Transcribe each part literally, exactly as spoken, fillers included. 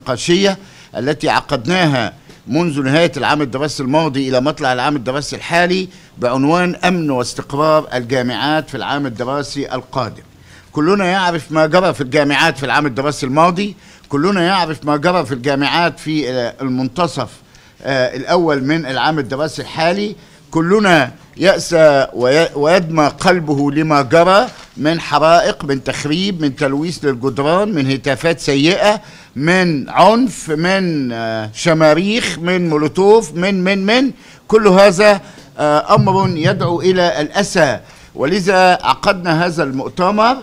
النقاشية التي عقدناها منذ نهاية العام الدراسي الماضي إلى مطلع العام الدراسي الحالي بعنوان أمن واستقرار الجامعات في العام الدراسي القادم. كلنا يعرف ما جرى في الجامعات في العام الدراسي الماضي، كلنا يعرف ما جرى في الجامعات في المنتصف الأول من العام الدراسي الحالي، كلنا يأسى ويدمى قلبه لما جرى من حرائق، من تخريب، من تلويث للجدران، من هتافات سيئة، من عنف، من شماريخ، من مولوتوف، من من من كل هذا أمر يدعو إلى الأسى. ولذا عقدنا هذا المؤتمر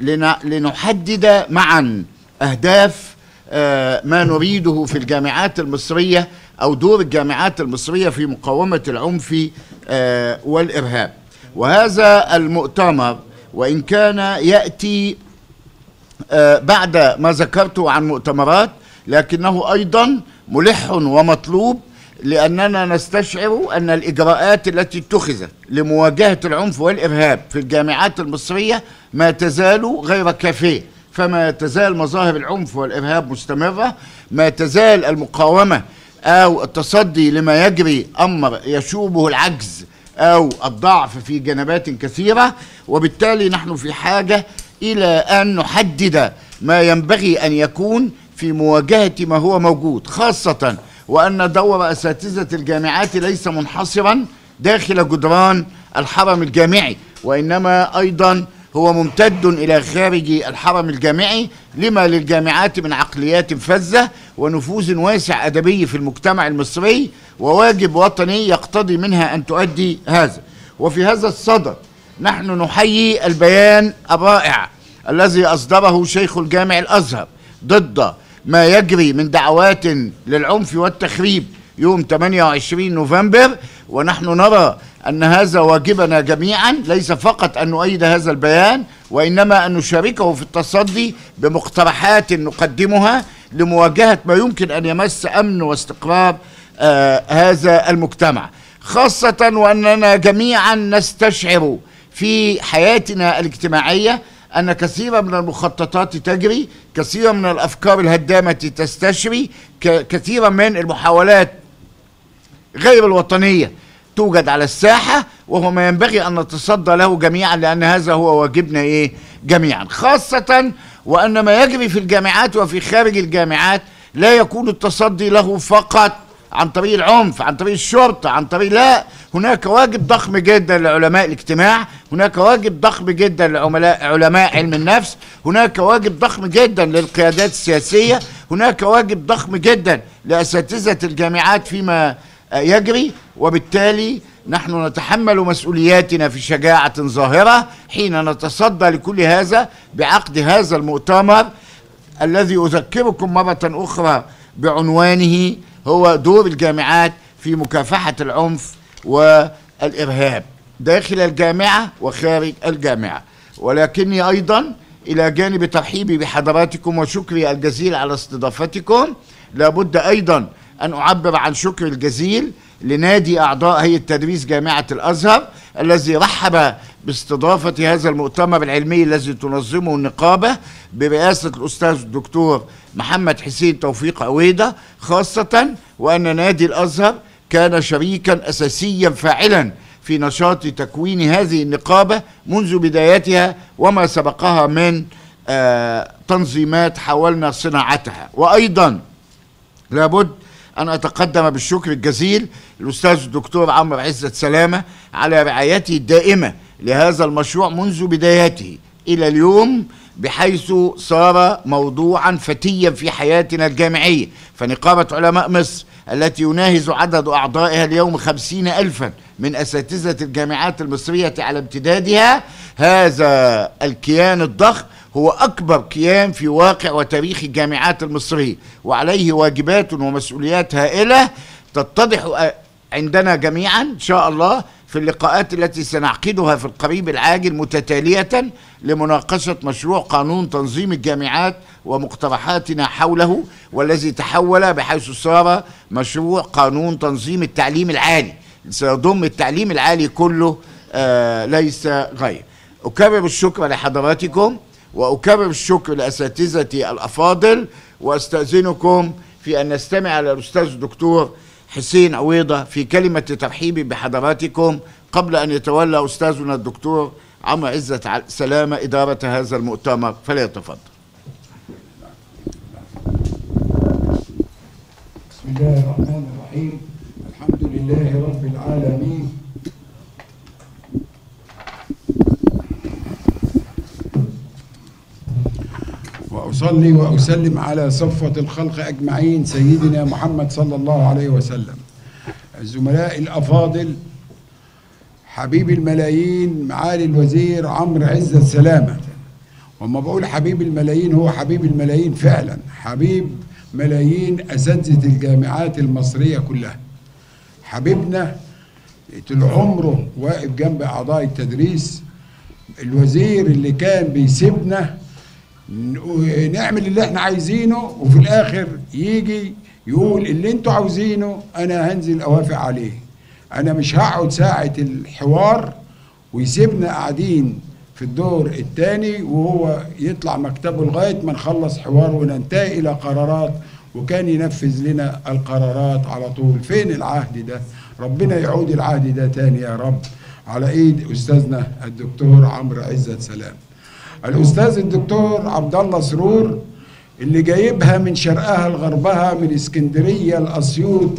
لنحدد معا أهداف ما نريده في الجامعات المصرية أو دور الجامعات المصرية في مقاومة العنف والإرهاب. وهذا المؤتمر وإن كان يأتي بعد ما ذكرته عن مؤتمرات، لكنه أيضا ملح ومطلوب، لأننا نستشعر أن الإجراءات التي اتخذت لمواجهة العنف والإرهاب في الجامعات المصرية ما تزال غير كافية. فما تزال مظاهر العنف والإرهاب مستمرة، ما تزال المقاومة أو التصدي لما يجري أمر يشوبه العجز أو الضعف في جنبات كثيرة. وبالتالي نحن في حاجة إلى أن نحدد ما ينبغي أن يكون في مواجهة ما هو موجود، خاصة وأن دور أساتذة الجامعات ليس منحصرا داخل جدران الحرم الجامعي، وإنما أيضا هو ممتد إلى خارج الحرم الجامعي، لما للجامعات من عقليات فذة ونفوذ واسع أدبي في المجتمع المصري، وواجب وطني يقتضي منها أن تؤدي هذا. وفي هذا الصدد نحن نحيي البيان الرائع الذي أصدره شيخ الجامع الأزهر ضد ما يجري من دعوات للعنف والتخريب يوم ثمانية وعشرين نوفمبر. ونحن نرى أن هذا واجبنا جميعا، ليس فقط أن نؤيد هذا البيان وإنما أن نشاركه في التصدي بمقترحات نقدمها لمواجهة ما يمكن أن يمس أمن واستقرار آه هذا المجتمع، خاصة وأننا جميعا نستشعر في حياتنا الاجتماعية أن كثيرا من المخططات تجري، كثيرا من الأفكار الهدامة تستشري، كثيرا من المحاولات غير الوطنية توجد على الساحة، وهو ما ينبغي أن نتصدى له جميعا، لأن هذا هو واجبنا إيه جميعا، خاصة وأن ما يجري في الجامعات وفي خارج الجامعات لا يكون التصدي له فقط عن طريق العنف، عن طريق الشرطة، عن طريق لا، هناك واجب ضخم جدا لعلماء الاجتماع، هناك واجب ضخم جدا لعلماء علماء علم النفس، هناك واجب ضخم جدا للقيادات السياسية، هناك واجب ضخم جدا لأساتذة الجامعات فيما يجري. وبالتالي نحن نتحمل مسؤولياتنا في شجاعة ظاهرة حين نتصدى لكل هذا بعقد هذا المؤتمر الذي أذكركم مرة أخرى بعنوانه هو دور الجامعات في مكافحة العنف والإرهاب داخل الجامعة وخارج الجامعة. ولكني أيضا إلى جانب ترحيبي بحضراتكم وشكري الجزيل على استضافتكم، لابد أيضا أن أعبر عن شكر الجزيل لنادي أعضاء هيئة تدريس جامعة الأزهر الذي رحب باستضافة هذا المؤتمر العلمي الذي تنظمه النقابة برئاسة الأستاذ الدكتور محمد حسين توفيق عويدة، خاصة وأن نادي الأزهر كان شريكا أساسيا فاعلا في نشاط تكوين هذه النقابة منذ بدايتها وما سبقها من آه تنظيمات حاولنا صناعتها. وأيضا لابد أن أتقدم بالشكر الجزيل للأستاذ الدكتور عمرو عزت سلامة على رعايته الدائمة لهذا المشروع منذ بدايته إلى اليوم، بحيث صار موضوعا فتيا في حياتنا الجامعية. فنقابة علماء مصر التي يناهز عدد أعضائها اليوم خمسين ألفا من أساتذة الجامعات المصرية على امتدادها، هذا الكيان الضخم هو أكبر كيان في واقع وتاريخ الجامعات المصرية، وعليه واجبات ومسؤوليات هائلة تتضح عندنا جميعا إن شاء الله في اللقاءات التي سنعقدها في القريب العاجل متتالية لمناقشة مشروع قانون تنظيم الجامعات ومقترحاتنا حوله، والذي تحول بحيث صار مشروع قانون تنظيم التعليم العالي، سيضم التعليم العالي كله آه ليس غير. أكرر الشكر لحضراتكم وأكرر الشكر لأساتذتي الأفاضل وأستأذنكم في أن نستمع إلى الأستاذ الدكتور حسين عويضة في كلمة ترحيب بحضراتكم قبل أن يتولى أستاذنا الدكتور عمرو عزت سلامة إدارة هذا المؤتمر، فليتفضل. بسم الله الرحمن الرحيم. الحمد لله رب العالمين. وأصلي وأسلم على صفوة الخلق أجمعين سيدنا محمد صلى الله عليه وسلم. الزملاء الأفاضل، حبيب الملايين معالي الوزير عمرو عزت سلامة. وما بقول حبيب الملايين هو حبيب الملايين فعلا، حبيب ملايين أساتذة الجامعات المصرية كلها. حبيبنا طول عمره واقف جنب أعضاء التدريس، الوزير اللي كان بيسيبنا نعمل اللي احنا عايزينه وفي الآخر يجي يقول اللي انتوا عاوزينه أنا هنزل أوافق عليه. أنا مش هقعد ساعة الحوار ويسيبنا قاعدين في الدور الثاني وهو يطلع مكتبه لغاية ما نخلص حوار وننتهي إلى قرارات، وكان ينفذ لنا القرارات على طول. فين العهد ده؟ ربنا يعود العهد ده تاني يا رب على ايد استاذنا الدكتور عمرو عزت سلام. الاستاذ الدكتور عبد الله سرور اللي جايبها من شرقها لغربها، من اسكندريه لاسيوط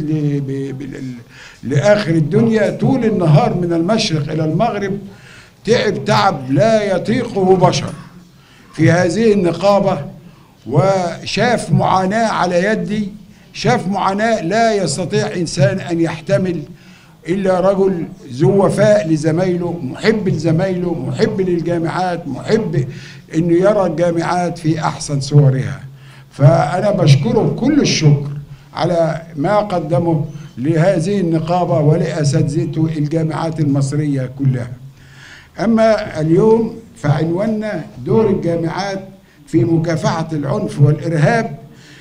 لاخر الدنيا، طول النهار من المشرق الى المغرب، تعب تعب لا يطيقه بشر في هذه النقابه، وشاف معاناه على يدي، شاف معاناه لا يستطيع انسان ان يحتمل الا رجل ذو وفاء لزمايله، محب لزمايله، محب للجامعات، محب انه يرى الجامعات في احسن صورها. فانا بشكره كل الشكر على ما قدمه لهذه النقابه ولاساتذته الجامعات المصريه كلها. اما اليوم فعنواننا دور الجامعات في مكافحه العنف والارهاب.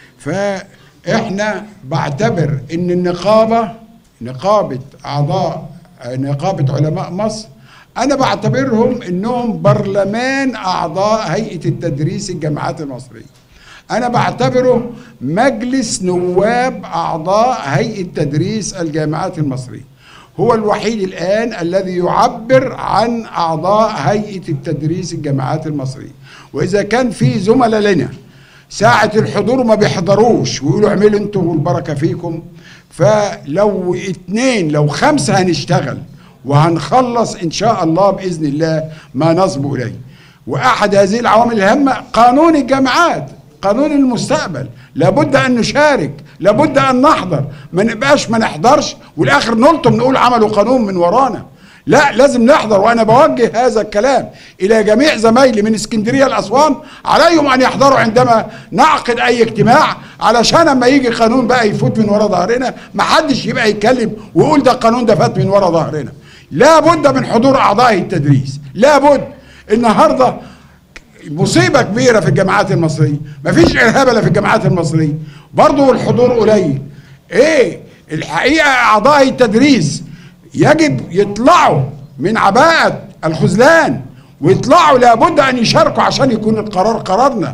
فاحنا بعتبر ان النقابه نقابه اعضاء نقابه علماء مصر، انا بعتبرهم انهم برلمان اعضاء هيئه التدريس الجامعات المصريه. انا بعتبره مجلس نواب اعضاء هيئه تدريس الجامعات المصريه. هو الوحيد الان الذي يعبر عن اعضاء هيئه التدريس الجامعات المصريه. واذا كان في زملاء لنا ساعه الحضور ما بيحضروش ويقولوا اعملوا انتم والبركه فيكم، فلو اتنين لو خمسه هنشتغل وهنخلص ان شاء الله باذن الله ما نصبو اليه. واحد هذه العوامل الهامه قانون الجامعات، قانون المستقبل، لابد ان نشارك، لابد ان نحضر، ما نبقاش ما نحضرش والاخر نلطم نقول عملوا قانون من ورانا. لا، لازم نحضر. وانا بوجه هذا الكلام الى جميع زمايلي من اسكندريه لاسوان، عليهم ان يحضروا عندما نعقد اي اجتماع، علشان اما يجي قانون بقى يفوت من ورا ظهرنا ما حدش يبقى يتكلم ويقول ده القانون ده فات من ورا ظهرنا. لابد من حضور اعضاء التدريس، لابد. النهارده مصيبه كبيره في الجامعات المصريه، مفيش ارهاب الا في الجامعات المصريه، برضه الحضور قليل. ايه الحقيقه؟ اعضاء التدريس يجب يطلعوا من عباءة الخذلان ويطلعوا، لابد ان يشاركوا عشان يكون القرار قرارنا.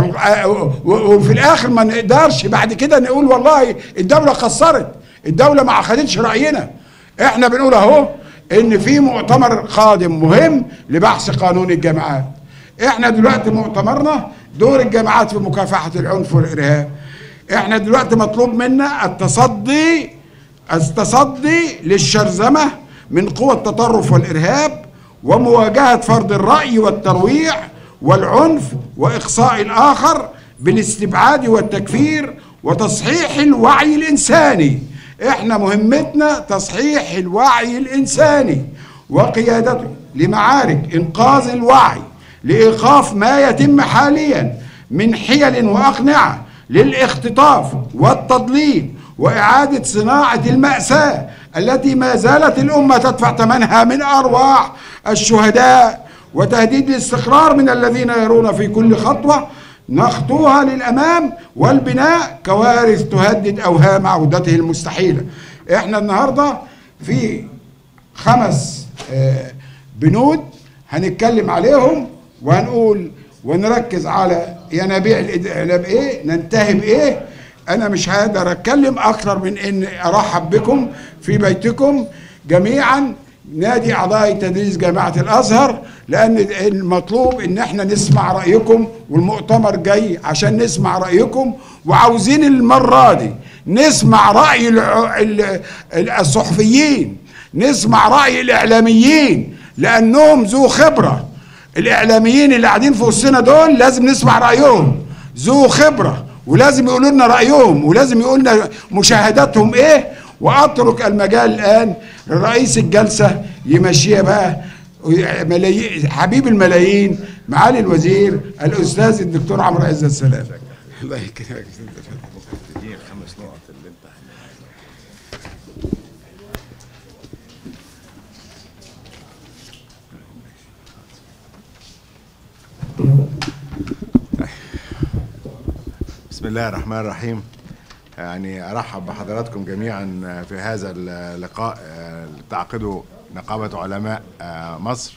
وفي الاخر ما نقدرش بعد كده نقول والله الدولة قصرت، الدولة ما اخدتش رأينا. احنا بنقول اهو ان في مؤتمر قادم مهم لبحث قانون الجامعات. احنا دلوقتي مؤتمرنا دور الجامعات في مكافحة العنف والارهاب. احنا دلوقتي مطلوب منا التصدي التصدي للشرذمة من قوى التطرف والإرهاب، ومواجهة فرض الرأي والترويع والعنف وإقصاء الآخر بالاستبعاد والتكفير وتصحيح الوعي الإنساني. إحنا مهمتنا تصحيح الوعي الإنساني وقيادته لمعارك إنقاذ الوعي، لإيقاف ما يتم حاليا من حيل وأقنعة للاختطاف والتضليل وإعادة صناعة المأساة التي ما زالت الأمة تدفع ثمنها من أرواح الشهداء، وتهديد الاستقرار من الذين يرون في كل خطوة نخطوها للأمام والبناء كوارث تهدد أوهام عودته المستحيلة. احنا النهاردة في خمس بنود هنتكلم عليهم وهنقول ونركز على ينابيع الإعلام إيه، ننتهي بإيه. أنا مش هقدر أتكلم أكثر من إن أرحب بكم في بيتكم جميعا، نادي أعضاء تدريس جامعة الأزهر، لأن المطلوب إن إحنا نسمع رأيكم، والمؤتمر جاي عشان نسمع رأيكم، وعاوزين المرة دي نسمع رأي الصحفيين، نسمع رأي الإعلاميين لأنهم ذو خبرة. الإعلاميين اللي قاعدين في وسطنا دول لازم نسمع رأيهم، ذو خبرة، ولازم يقولوا لنا رأيهم، ولازم يقولوا لنا مشاهداتهم إيه. وأترك المجال الآن لرئيس الجلسة يمشيها بقى، حبيب الملايين معالي الوزير الأستاذ الدكتور عمرو عزت السلام. الله يكرمك. دي الخمس نقط اللي انت بسم الله الرحمن الرحيم. يعني أرحب بحضراتكم جميعا في هذا اللقاء اللي تعقده نقابة علماء مصر.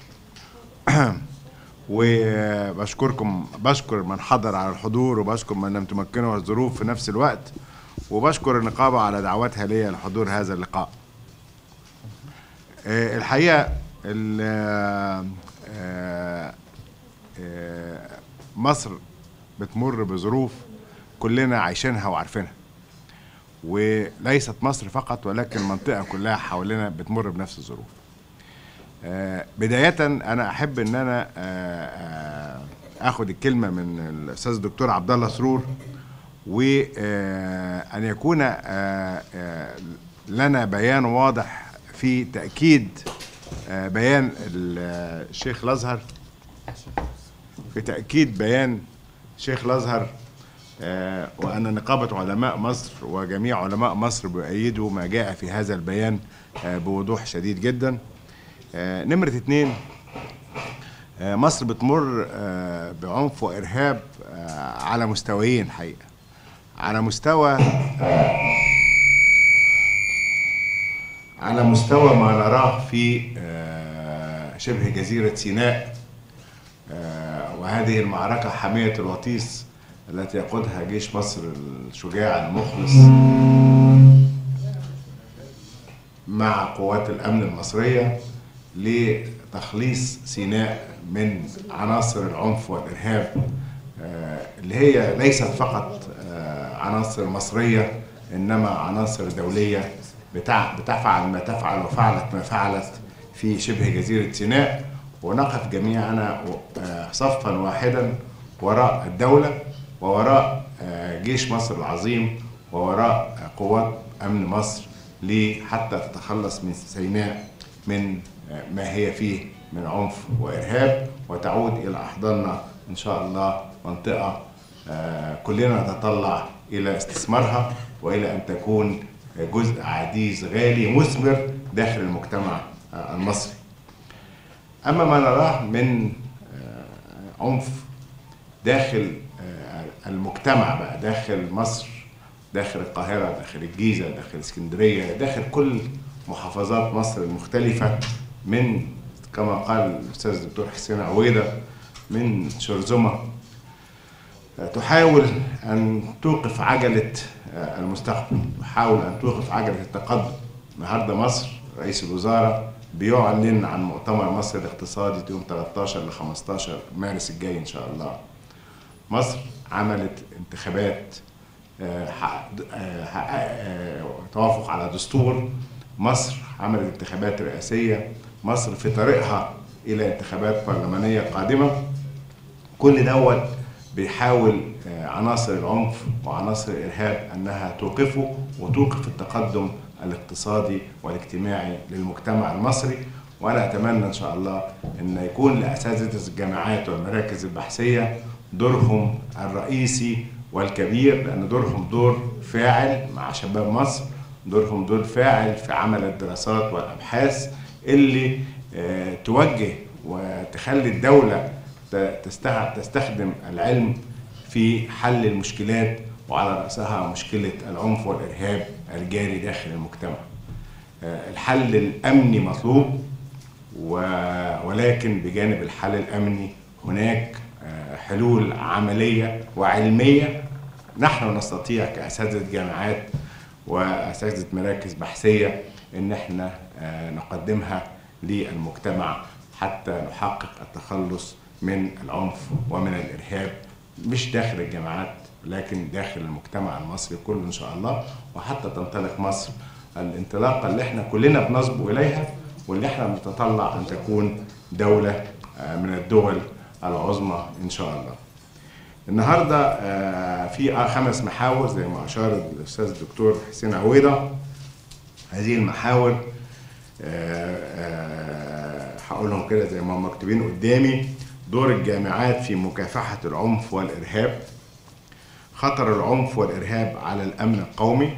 وبشكركم، بشكر من حضر على الحضور، وبشكر من لم تمكنه الظروف في نفس الوقت، وبشكر النقابة على دعوتها لي لحضور هذا اللقاء. الحقيقة مصر بتمر بظروف كلنا عايشينها وعارفينها، وليست مصر فقط ولكن المنطقة كلها حوالينا بتمر بنفس الظروف. بداية أنا أحب أن أنا أخذ الكلمة من الأستاذ الدكتور عبد الله سرور، وأن يكون لنا بيان واضح في تأكيد بيان الشيخ الأزهر، في تأكيد بيان شيخ الأزهر، وأن نقابة علماء مصر وجميع علماء مصر بيؤيدوا ما جاء في هذا البيان بوضوح شديد جدا. نمرة اتنين، مصر بتمر بعنف وإرهاب على مستويين حقيقة. على مستوى على مستوى ما نراه في شبه جزيرة سيناء، وهذه المعركة حامية الوطيس التي يقودها جيش مصر الشجاع المخلص مع قوات الأمن المصرية لتخليص سيناء من عناصر العنف والإرهاب، اللي هي ليست فقط عناصر مصرية إنما عناصر دولية بتفعل ما تفعل وفعلت ما فعلت في شبه جزيرة سيناء. ونقف جميعنا صفا واحدا وراء الدولة ووراء جيش مصر العظيم ووراء قوات أمن مصر حتى تتخلص من سيناء من ما هي فيه من عنف وإرهاب، وتعود إلى أحضاننا إن شاء الله منطقة كلنا نتطلع إلى استثمارها وإلى أن تكون جزء عزيز غالي مثمر داخل المجتمع المصري. أما ما نراه من عنف داخل المجتمع بقى، داخل مصر، داخل القاهرة، داخل الجيزة، داخل اسكندرية، داخل كل محافظات مصر المختلفة، من كما قال الأستاذ الدكتور حسين عويدة من شرذمة تحاول أن توقف عجلة المستقبل، تحاول أن توقف عجلة التقدم. النهارده مصر رئيس الوزراء بيعلن عن مؤتمر مصر الاقتصادي يوم ثلاثة عشر ل خمسة عشر مارس الجاي إن شاء الله. مصر عملت انتخابات حقق توافق على دستور، مصر عملت انتخابات رئاسية، مصر في طريقها إلى انتخابات برلمانية قادمة. كل دوت بيحاول عناصر العنف وعناصر الإرهاب أنها توقفه وتوقف التقدم الاقتصادي والاجتماعي للمجتمع المصري. وأنا أتمنى إن شاء الله أن يكون لأساتذة الجامعات والمراكز البحثية دورهم الرئيسي والكبير، لأن دورهم دور فاعل مع شباب مصر، دورهم دور فاعل في عمل الدراسات والأبحاث اللي توجه وتخلي الدولة تستخدم العلم في حل المشكلات، وعلى رأسها مشكلة العنف والإرهاب الجاري داخل المجتمع. الحل الأمني مطلوب، ولكن بجانب الحل الأمني هناك حلول عملية وعلمية نحن نستطيع كأساتذة جامعات وأساتذة مراكز بحثية إن احنا نقدمها للمجتمع حتى نحقق التخلص من العنف ومن الإرهاب، مش داخل الجامعات لكن داخل المجتمع المصري كله إن شاء الله، وحتى تنطلق مصر الانطلاقة اللي احنا كلنا بنصبو إليها واللي احنا بنتطلع أن تكون دولة من الدول العظمى إن شاء الله. النهاردة في خمس محاور زي ما أشار الأستاذ الدكتور حسين عويضة. هذه المحاور هقولهم كده زي ما هم مكتوبين قدامي: دور الجامعات في مكافحة العنف والإرهاب، خطر العنف والإرهاب على الأمن القومي،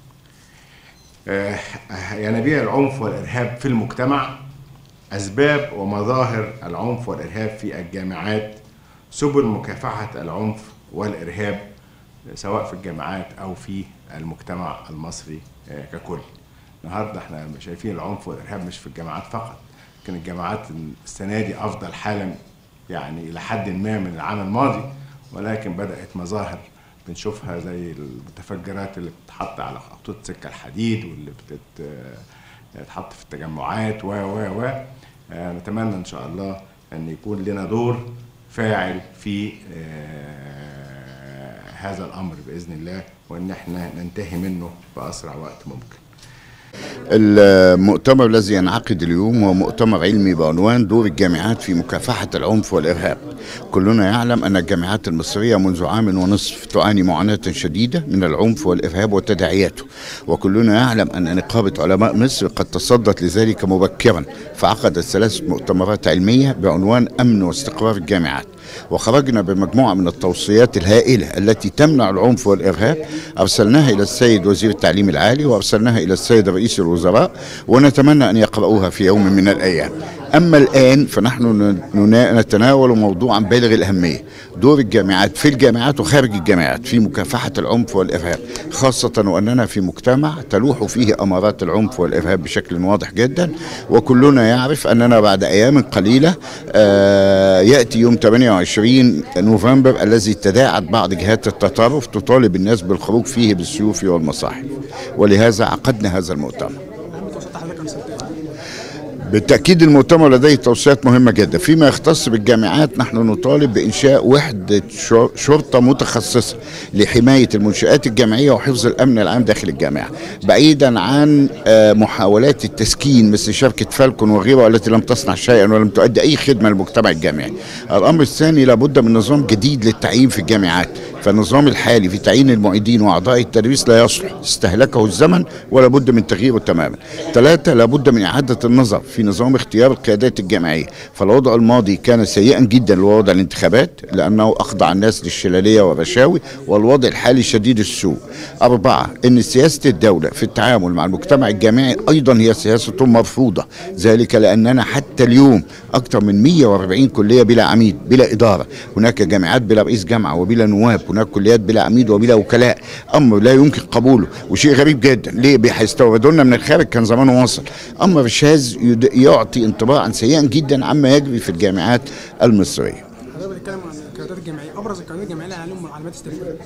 ينابيع العنف والإرهاب في المجتمع، أسباب ومظاهر العنف والإرهاب في الجامعات، سبل مكافحة العنف والإرهاب سواء في الجامعات أو في المجتمع المصري ككل. النهارده احنا شايفين العنف والإرهاب مش في الجامعات فقط، لكن الجامعات السنة دي أفضل حالا يعني إلى حد ما من العام الماضي، ولكن بدأت مظاهر بنشوفها زي المتفجرات اللي بتتحط على خطوط سكة الحديد واللي بتتحط في التجمعات و و و نتمنى إن شاء الله أن يكون لنا دور فاعل في هذا الأمر بإذن الله، وأن احنا ننتهي منه بأسرع وقت ممكن. المؤتمر الذي ينعقد اليوم هو مؤتمر علمي بعنوان دور الجامعات في مكافحة العنف والإرهاب. كلنا يعلم أن الجامعات المصرية منذ عام ونصف تعاني معاناة شديدة من العنف والإرهاب وتداعياته، وكلنا يعلم أن نقابة علماء مصر قد تصدت لذلك مبكرا، فعقدت ثلاث مؤتمرات علمية بعنوان أمن واستقرار الجامعات، وخرجنا بمجموعة من التوصيات الهائلة التي تمنع العنف والإرهاب. أرسلناها إلى السيد وزير التعليم العالي وأرسلناها إلى السيد رئيس الوزراء، ونتمنى أن يقرؤوها في يوم من الأيام. أما الآن فنحن نتناول موضوعا بالغ الأهمية: دور الجامعات في الجامعات وخارج الجامعات في مكافحة العنف والإرهاب، خاصة وأننا في مجتمع تلوح فيه أمارات العنف والإرهاب بشكل واضح جدا، وكلنا يعرف أننا بعد أيام قليلة آه يأتي يوم ثمانية وعشرين نوفمبر الذي تداعت بعض جهات التطرف تطالب الناس بالخروج فيه بالسيوف والمصاحف، ولهذا عقدنا هذا المؤتمر. بالتأكيد المؤتمر لديه توصيات مهمة جدا. فيما يختص بالجامعات نحن نطالب بإنشاء وحدة شرطة متخصصة لحماية المنشآت الجامعية وحفظ الأمن العام داخل الجامعة، بعيدا عن محاولات التسكين مثل شركة فالكون وغيرها التي لم تصنع شيئا ولم تؤدي أي خدمة للمجتمع الجامعي. الأمر الثاني: لابد من نظام جديد للتعيين في الجامعات، فالنظام الحالي في تعيين المعيدين وأعضاء التدريس لا يصلح، استهلكه الزمن ولا بد من تغييره تماما. ثلاثة: لابد من إعادة النظر في نظام اختيار القيادات الجامعية، فالوضع الماضي كان سيئا جدا لوضع الانتخابات لأنه أخضع الناس للشلالية والرشاوي، والوضع الحالي شديد السوء. أربعة: إن سياسة الدولة في التعامل مع المجتمع الجامعي أيضا هي سياسة مرفوضة، ذلك لأننا حتى اليوم أكثر من مئة وأربعين كلية بلا عميد بلا إدارة، هناك جامعات بلا رئيس جامعة وبلا نواب، هناك كليات بلا عميد وبلا وكلاء، أمر لا يمكن قبوله وشيء غريب جدا. ليه؟ بيستوردوا لنا من الخارج، كان زمانه وصل. أمر شاذ يعطي انطباعا سيئا جدا عما يجري في الجامعات المصرية. حضرتك بتتكلم عن القيادات الجامعية، أبرز القيادات الجامعية اللي عليهم علامات استفهام.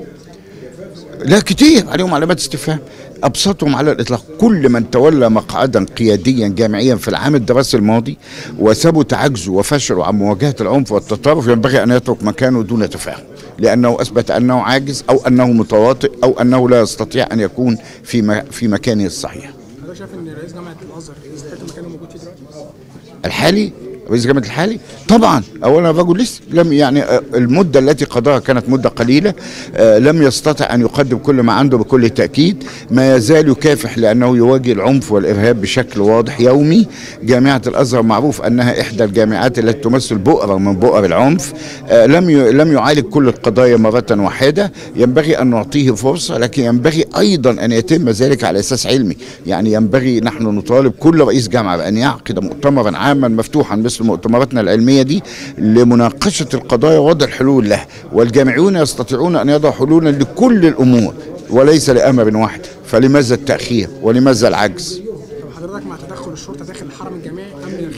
لا كتير عليهم علامات استفهام، أبسطهم على الإطلاق كل من تولى مقعدا قياديا جامعيا في العام الدراسي الماضي وثبت عجزه وفشله عن مواجهة العنف والتطرف ينبغي أن يترك مكانه دون تفاهم، لأنه أثبت أنه عاجز أو أنه متواطئ أو أنه لا يستطيع أن يكون في في مكانه الصحيح. حضرتك شايف إن رئيس جامعة الأزهر يستحق مكانه موجود فيه دلوقتي؟ الحالي رئيس جامعة الحالي طبعا. اولا الرجل لسه لم يعني المده التي قضاها كانت مده قليله، لم يستطع ان يقدم كل ما عنده بكل تاكيد، ما يزال يكافح لانه يواجه العنف والارهاب بشكل واضح يومي. جامعه الازهر معروف انها احدى الجامعات التي تمثل بؤره من بؤر العنف، لم لم يعالج كل القضايا مره واحده، ينبغي ان نعطيه فرصه، لكن ينبغي ايضا ان يتم ذلك على اساس علمي. يعني ينبغي نحن نطالب كل رئيس جامعه بان يعقد مؤتمرا عاما مفتوحا مثل مؤتمراتنا العلميه دي لمناقشه القضايا ووضع الحلول لها، والجامعيون يستطيعون ان يضعوا حلولا لكل الامور وليس لامر واحد، فلماذا التاخير ولماذا العجز؟ طب حضرتك مع تدخل الشرطه داخل الحرم الجامعي ام من الخارج؟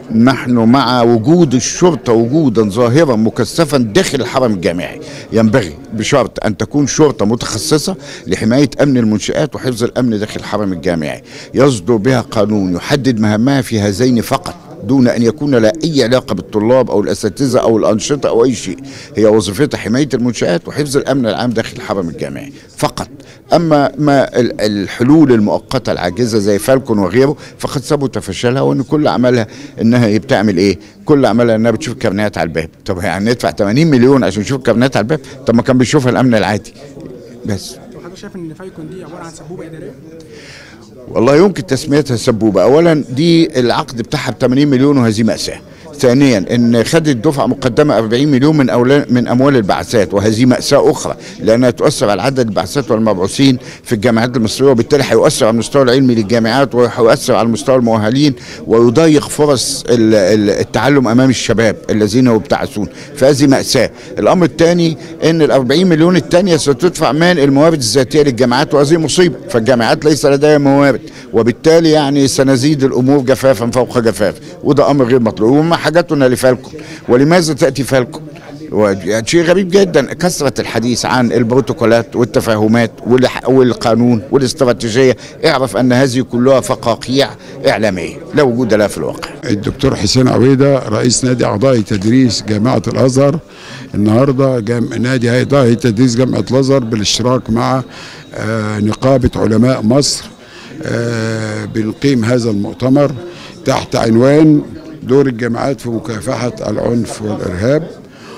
نحن مع وجود الشرطة وجودا ظاهرا مكثفا داخل الحرم الجامعي. ينبغي بشرط أن تكون شرطة متخصصة لحماية أمن المنشآت وحفظ الأمن داخل الحرم الجامعي، يصدر بها قانون يحدد مهامها في هذين فقط، دون أن يكون لها أي علاقة بالطلاب أو الأساتذة أو الأنشطة أو أي شيء. هي وظيفتها حماية المنشآت وحفظ الأمن العام داخل الحرم الجامعي فقط. أما ما الحلول المؤقتة العاجزة زي فالكون وغيره فقد ثبت فشلها، وأن كل عملها أنها بتعمل إيه؟ كل عملها أنها بتشوف كابينات على الباب. طب يعني ندفع ثمانين مليون عشان نشوف كابينات على الباب؟ طب ما كان بيشوفها الأمن العادي بس. طب حضرتك شايف ان فالكون دي عباره عن سبوبه اداريه؟ والله يمكن تسميتها سبوبة. أولا دي العقد بتاعها ب ثمانين مليون وهذه مأساة. ثانيا ان خدت دفعه مقدمه أربعين مليون من أولا من اموال البعثات، وهذه مأساة اخرى لانها تؤثر على عدد البعثات والمبعوثين في الجامعات المصريه، وبالتالي هيؤثر على المستوى العلمي للجامعات وهيؤثر على المستوى المؤهلين ويضيق فرص التعلم امام الشباب الذين يبتعثون، فهذه مأساة. الامر الثاني ان ال أربعين مليون الثانيه ستدفع من الموارد الذاتيه للجامعات، وهذه مصيبه، فالجامعات ليس لديها موارد، وبالتالي يعني سنزيد الامور جفافا فوق جفاف، وده امر غير مطلوب. وما حاجتنا لفالكون، ولماذا تأتي فالكون؟ شيء غريب جدا، كثرة الحديث عن البروتوكولات والتفاهمات والقانون والاستراتيجية. اعرف أن هذه كلها فقاقيع إعلامية لا وجود لها في الواقع. الدكتور حسين عويدة رئيس نادي أعضاء تدريس جامعة الأزهر، النهاردة جام... نادي أعضاء تدريس جامعة الأزهر بالاشتراك مع آه نقابة علماء مصر آه بنقيم هذا المؤتمر تحت عنوان دور الجامعات في مكافحة العنف والإرهاب،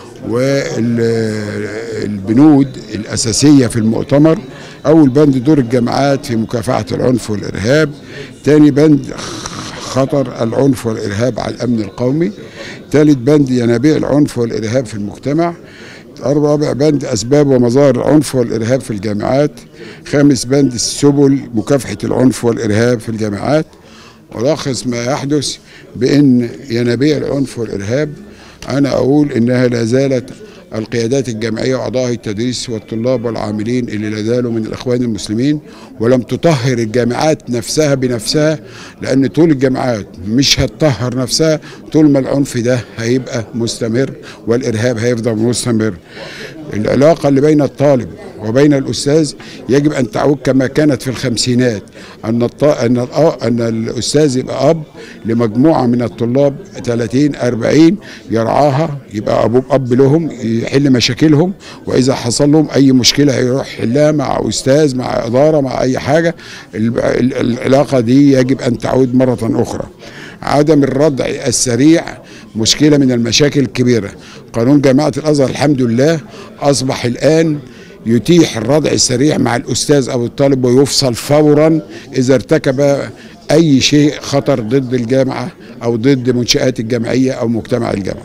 والبنود الأساسية في المؤتمر. أول بند دور الجامعات في مكافحة العنف والإرهاب، ثاني بند خطر العنف والإرهاب على الأمن القومي، ثالث بند ينابيع العنف والإرهاب في المجتمع، رابع بند أسباب ومظاهر العنف والإرهاب في الجامعات، خامس بند سبل مكافحة العنف والإرهاب في الجامعات. ولخص ما يحدث بأن ينابيع العنف والإرهاب أنا أقول إنها لا زالت القيادات الجامعية وأعضاء التدريس والطلاب والعاملين اللي لا زالوا من الإخوان المسلمين، ولم تطهر الجامعات نفسها بنفسها، لأن طول الجامعات مش هتطهر نفسها طول ما العنف ده هيبقى مستمر والإرهاب هيفضل مستمر. العلاقة اللي بين الطالب وبين الأستاذ يجب أن تعود كما كانت في الخمسينات، أن الط... أن ال... أن الأستاذ يبقى أب لمجموعة من الطلاب ثلاثين أربعين يرعاها، يبقى أبوه أب لهم يحل مشاكلهم، وإذا حصل لهم أي مشكلة يروح يحلها مع أستاذ مع إدارة مع أي حاجة. ال... ال... العلاقة دي يجب أن تعود مرة أخرى. عدم الردع السريع مشكلة من المشاكل الكبيرة. قانون جامعة الأزهر الحمد لله أصبح الآن يتيح الردع السريع مع الأستاذ أو الطالب، ويفصل فورا إذا ارتكب أي شيء خطر ضد الجامعة أو ضد منشآت الجامعية أو مجتمع الجامعة.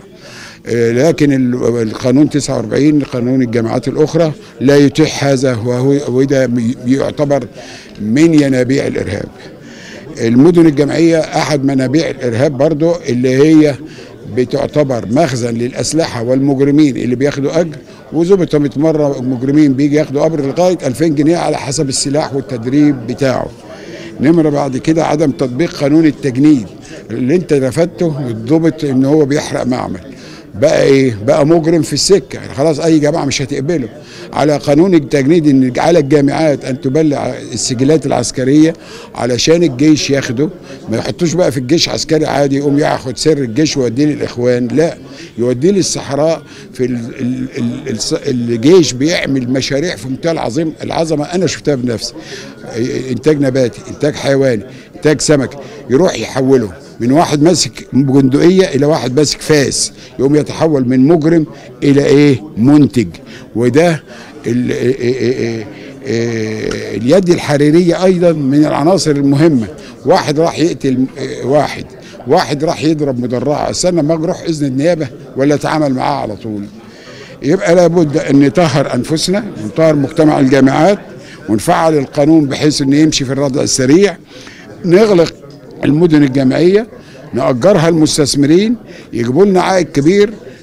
لكن القانون تسعة وأربعين قانون الجامعات الأخرى لا يتيح هذا، وده يعتبر من ينابيع الإرهاب. المدن الجامعية أحد منابيع الإرهاب برضو، اللي هي بتعتبر مخزن للأسلحة والمجرمين اللي بياخدوا أجر، وظبطت مرة مجرمين بيجي ياخدوا أجر لغاية ألفين جنيه على حسب السلاح والتدريب بتاعه. نمرة بعد كده عدم تطبيق قانون التجنيد اللي انت رفضته والضبط ان هو بيحرق معمل. بقى ايه؟ بقى مجرم في السكه، خلاص اي جامعه مش هتقبله. على قانون التجنيد ان على الجامعات ان تبلغ السجلات العسكريه علشان الجيش ياخده، ما يحطوش بقى في الجيش عسكري عادي يقوم ياخد سر الجيش ويوديه للاخوان، لا، يوديه للصحراء. في ال ال ال الجيش بيعمل مشاريع في منتهى العظيم العظمه، انا شفتها بنفسي. انتاج نباتي، انتاج حيواني، انتاج سمكي، يروح يحوله من واحد ماسك بندقية إلى واحد ماسك فاس، يقوم يتحول من مجرم إلى إيه؟ منتج. وده ال ال اليد الحريرية أيضا من العناصر المهمة. واحد راح يقتل واحد، واحد راح يضرب مدرعة، استنى ما أروح إذن النيابة ولا أتعامل معاه على طول. يبقى لابد أن نطهر أنفسنا ونطهر مجتمع الجامعات ونفعل القانون بحيث أن يمشي في الردع السريع. نغلق المدن الجامعية، نأجرها المستثمرين يجيبوا لنا عائد كبير،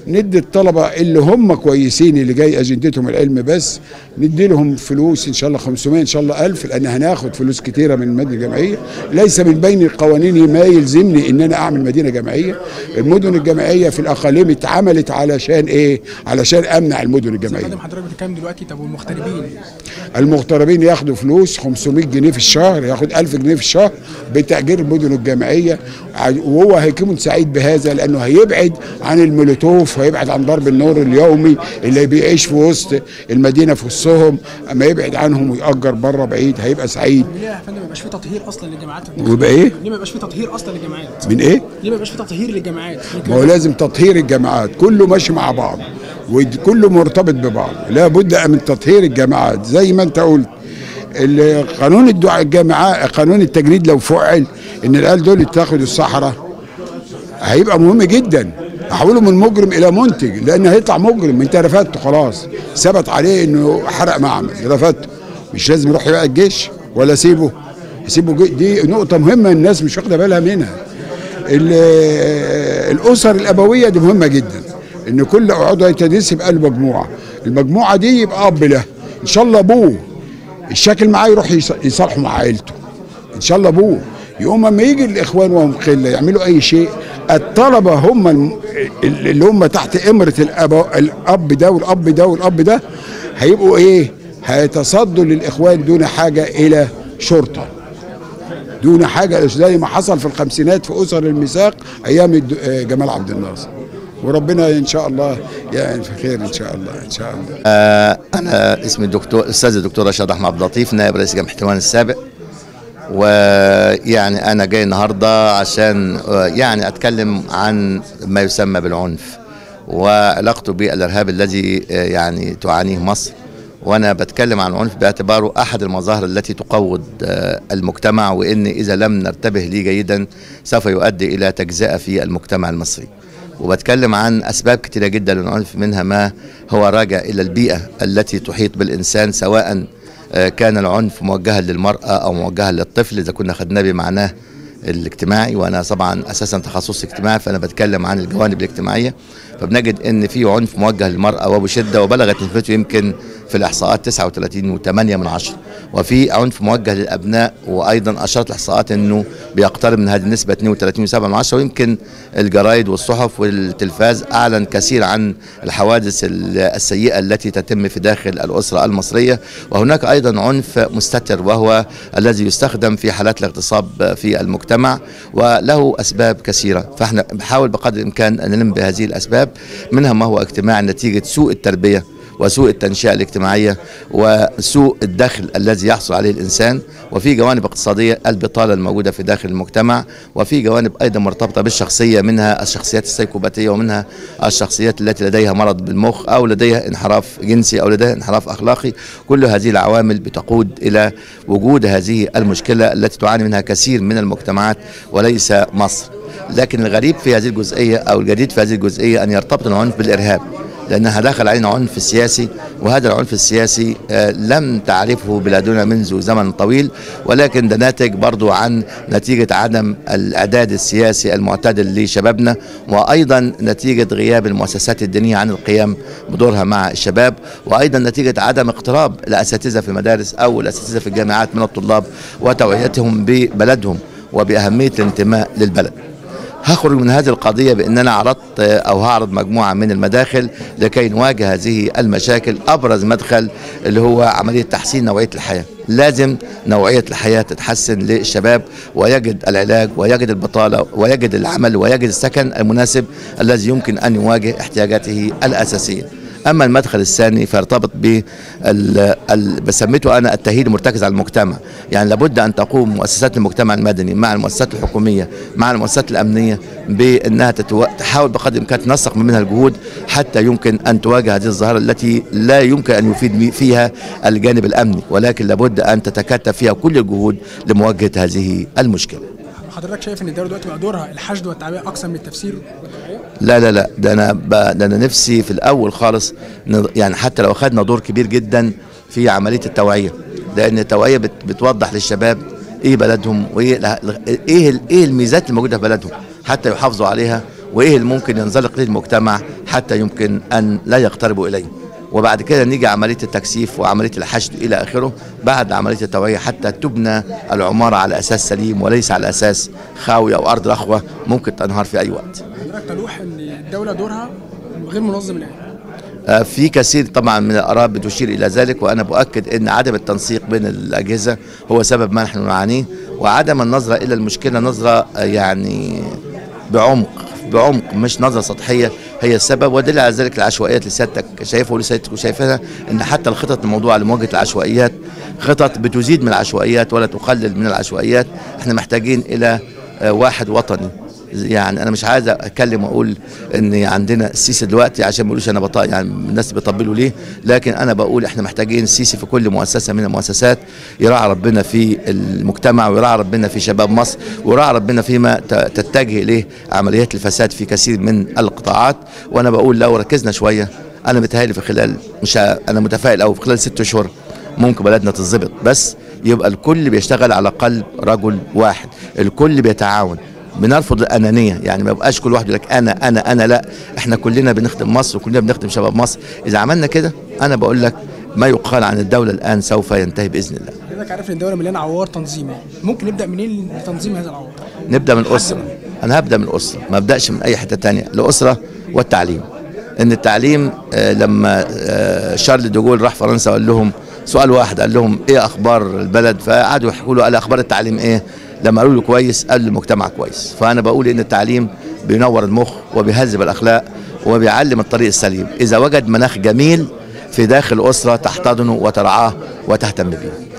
ندي الطلبه اللي هم كويسين اللي جاي اجندتهم العلم بس، ندي لهم فلوس ان شاء الله خمسمائة ان شاء الله ألف، لان هناخد فلوس كتيره من المدن الجامعيه. ليس من بين القوانين ما يلزمني ان انا اعمل مدينه جامعيه. المدن الجامعيه في الاقاليم اتعملت علشان ايه؟ علشان امنع المدن الجامعيه. خدم حضرتك بتتكلم دلوقتي. طب والمغتربين؟ المغتربين ياخدوا فلوس خمسمائة جنيه في الشهر، ياخد ألف جنيه في الشهر بتأجير المدن الجامعيه، وهو هيكون سعيد بهذا لانه هيبعد عن المولوتوف وهيبعد عن ضرب النور اليومي اللي بيعيش في وسط المدينه في وسطهم. اما يبعد عنهم ويأجر بره بعيد هيبقى سعيد. ليه يا فندم ما يبقاش في تطهير اصلا للجامعات؟ ويبقى ايه؟ ليه ما يبقاش في تطهير اصلا للجامعات؟ من ايه؟ ليه ما يبقاش في تطهير للجامعات؟ ما هو لازم تطهير الجامعات، كله ماشي مع بعض وكله مرتبط ببعض. لا بد من تطهير الجامعات زي ما انت قلت. قانون الدعاء الجامعات، قانون التجريد لو فعل ان العيال دول يتاخدوا الصحراء هيبقى مهم جدا. احوله من مجرم الى منتج، لان هيطلع مجرم. انت رفدته خلاص، ثبت عليه انه حرق معمل، رفدته، مش لازم يروح يبقى الجيش ولا سيبه سيبه. دي نقطه مهمه الناس مش واخده بالها منها. الاسر الابويه دي مهمه جدا، ان كل عضو يتدرس يبقى له مجموعه، المجموعه دي يبقى اب له ان شاء الله. ابوه الشكل معاه يروح يصالحه مع عيلته ان شاء الله. ابوه يقوم اما يجي الاخوان وهم قله يعملوا اي شيء، الطلبه هم اللي هم تحت امره الاب ده والاب ده والاب ده هيبقوا ايه؟ هيتصدوا للاخوان دون حاجه الى شرطه، دون حاجه زي ما حصل في الخمسينات في اسر الميثاق ايام جمال عبد الناصر. وربنا ان شاء الله يعني في خير ان شاء الله ان شاء الله. آه انا اسمي الدكتور الاستاذ الدكتور رشاد احمد عبد اللطيف، نائب رئيس جامعه حلوان السابق. ويعني انا جاي النهارده عشان يعني اتكلم عن ما يسمى بالعنف وعلاقته بالارهاب الذي يعني تعانيه مصر. وانا بتكلم عن العنف باعتباره احد المظاهر التي تقوض المجتمع، وان اذا لم نرتبه ليه جيدا سوف يؤدي الى تجزئه في المجتمع المصري. وبتكلم عن أسباب كتيرة جدا للعنف، منها ما هو راجع إلى البيئة التي تحيط بالإنسان، سواء كان العنف موجها للمرأة أو موجها للطفل إذا كنا خدناه بمعناه الاجتماعي. وأنا طبعا أساسا تخصص اجتماعي، فأنا بتكلم عن الجوانب الاجتماعية. فبنجد أن في عنف موجه للمرأة وبشدة، وبلغت نسبته يمكن في الإحصاءات تسعة وثلاثين وثمانية من عشرة. وفي عنف موجه للأبناء، وأيضا أشارت الإحصاءات أنه بيقترب من هذه النسبة اثنين وثلاثين وسبعة من عشرة. ويمكن الجرايد والصحف والتلفاز أعلن كثير عن الحوادث السيئة التي تتم في داخل الأسرة المصرية. وهناك أيضا عنف مستتر، وهو الذي يستخدم في حالات الاغتصاب في المجتمع، وله أسباب كثيرة. فإحنا بنحاول بقدر الإمكان أن نلم بهذه الأسباب، منها ما هو اجتماعي نتيجة سوء التربية وسوء التنشئة الاجتماعية وسوء الدخل الذي يحصل عليه الإنسان، وفي جوانب اقتصادية البطالة الموجودة في داخل المجتمع، وفي جوانب أيضا مرتبطة بالشخصية، منها الشخصيات السيكوباتية، ومنها الشخصيات التي لديها مرض بالمخ أو لديها انحراف جنسي أو لديها انحراف أخلاقي. كل هذه العوامل بتقود إلى وجود هذه المشكلة التي تعاني منها كثير من المجتمعات وليس مصر. لكن الغريب في هذه الجزئية أو الجديد في هذه الجزئية أن يرتبط العنف بالإرهاب، لأنها دخل علينا عنف سياسي، وهذا العنف السياسي لم تعرفه بلادنا منذ زمن طويل، ولكن ده ناتج برضو عن نتيجة عدم الإعداد السياسي المعتدل لشبابنا، وأيضا نتيجة غياب المؤسسات الدينية عن القيام بدورها مع الشباب، وأيضا نتيجة عدم اقتراب الأساتذة في المدارس أو الأساتذة في الجامعات من الطلاب وتوعيتهم ببلدهم وبأهمية الانتماء للبلد. هخرج من هذه القضية بأن أنا عرضت أو هعرض مجموعة من المداخل لكي نواجه هذه المشاكل. أبرز مدخل اللي هو عملية تحسين نوعية الحياة. لازم نوعية الحياة تتحسن للشباب، ويجد العلاج ويجد البطالة ويجد العمل ويجد السكن المناسب الذي يمكن أن يواجه احتياجاته الأساسية. أما المدخل الثاني فيرتبط ب بسميته أنا التأهيل المرتكز على المجتمع. يعني لابد أن تقوم مؤسسات المجتمع المدني مع المؤسسات الحكومية مع المؤسسات الأمنية بأنها تتو... تحاول بقدر الإمكان تنسق منها الجهود حتى يمكن أن تواجه هذه الظاهرة التي لا يمكن أن يفيد فيها الجانب الأمني، ولكن لابد أن تتكاتف فيها كل الجهود لمواجهة هذه المشكلة. حضرتك شايف ان الدوله دلوقتي بقى دورها الحشد والتعبئه اكثر من التفسير؟ لا لا لا ده انا ده انا نفسي في الاول خالص يعني حتى لو اخذنا دور كبير جدا في عمليه التوعيه، لان التوعيه بت بتوضح للشباب ايه بلدهم وايه ايه ايه الميزات الموجوده في بلدهم حتى يحافظوا عليها وايه اللي ممكن ينزلق للمجتمع حتى يمكن ان لا يقتربوا اليه. وبعد كده نيجي عمليه التكثيف وعمليه الحشد الى اخره بعد عمليه التوعيه حتى تبنى العماره على اساس سليم وليس على اساس خاويه او ارض رخوه ممكن تنهار في اي وقت. حضرتك تلوح ان الدوله دورها غير منظم الان. في كثير طبعا من الآراء بتشير إلى ذلك، وأنا بؤكد أن عدم التنسيق بين الأجهزة هو سبب ما نحن نعانيه، وعدم النظرة إلى المشكلة نظرة يعني بعمق بعمق مش نظرة سطحية هي السبب. ودليل على ذلك العشوائيات اللي سيادتك شايفها واللي سيادتك شايفها، ان حتى الخطط الموضوعه لمواجهه العشوائيات خطط بتزيد من العشوائيات ولا تقلل من العشوائيات. احنا محتاجين الى واحد وطني. يعني انا مش عايز اتكلم واقول ان عندنا السيسي دلوقتي عشان ما يقولوش انا بطا، يعني الناس بيطبلوا ليه، لكن انا بقول احنا محتاجين السيسي في كل مؤسسه من المؤسسات يراعي ربنا في المجتمع ويراعي ربنا في شباب مصر ويراعي ربنا فيما تتجه اليه عمليات الفساد في كثير من القطاعات. وانا بقول لو ركزنا شويه انا متهيألي في خلال مش انا متفائل او في خلال ست اشهر ممكن بلدنا تتظبط، بس يبقى الكل بيشتغل على قلب رجل واحد، الكل بيتعاون. بنرفض الانانيه، يعني ما يبقاش كل واحد يقول لك انا انا انا لا، احنا كلنا بنخدم مصر وكلنا بنخدم شباب مصر. اذا عملنا كده انا بقول لك ما يقال عن الدوله الان سوف ينتهي باذن الله. حضرتك عارف ان الدوله مليانه عوار تنظيمي، ممكن نبدا منين لتنظيم هذا العوار؟ نبدا من الاسره. انا هبدا من الاسره، ما ابداش من اي حته ثانيه. الاسره والتعليم. ان التعليم آه لما آه شارل دوغول راح فرنسا وقال لهم سؤال واحد، قال لهم ايه اخبار البلد؟ فقعدوا يحكوا له، قال اخبار التعليم ايه؟ لما قالوا له كويس قال المجتمع كويس. فانا بقول ان التعليم بينور المخ وبيهذب الاخلاق وبيعلم الطريق السليم اذا وجد مناخ جميل في داخل الاسره تحتضنه وترعاه وتهتم به.